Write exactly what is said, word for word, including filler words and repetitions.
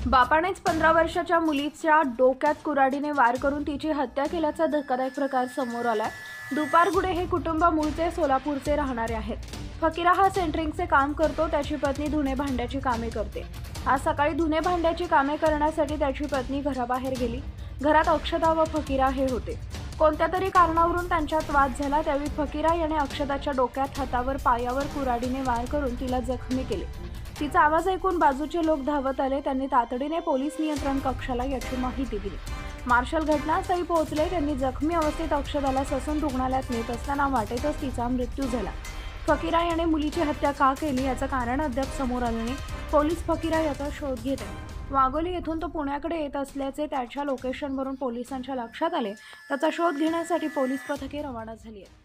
बापानेच पंधरा वर्षाच्या मुलीच्या डोक्यात कुऱ्हाडीने वार करून तिची हत्या केल्याचा धक्कादायक प्रकार समोर आलाय। दुपारगुडे हे कुटुंब मूळचे सोलापूरचे राहणारे आहेत। फकीरा हा सेंटरिंगचे काम करतो। त्याची पत्नी धुणे भांड्याची कामे करते। आज सकाळी धुणे भांड्याची कामे करण्यासाठी त्याची पत्नी घराबाहेर गेली। घरात अक्षता व फकीरा हे होते। कोणत्या तरी कारणावरून त्यांच्यात वाद झाला। त्यावेळी फकीरा याने अक्षताच्या डोक्यात, हातावर, पायावर कुऱ्हाडीने वार करून तिला जखमी केले। तिचा आवाज ऐकून बाजूचे लोक धावत आले। त्यांनी तातडीने पोलीस नियंत्रण कक्षाला याची माहिती दिली। मार्शल घटनास्थळी पोहोचले। त्यांनी जखमी अवस्थेत अक्षताला ससून रुग्णालयात नेत असताना वाटेतच तिचा मृत्यू झाला। फकीरा याने मुलीची हत्या का केली याचं कारण अद्याप समोर आलं नाही। पोलीस फकीरा याचा शोध घेत आहेत। वाघोली येथून तो पुण्याकडे येत असल्याचे त्याच्या लोकेशनवरून पोलिसांच्या लक्षात आले। त्याचा शोध घेण्यासाठी पोलीस पथके रवाना झाली आहेत।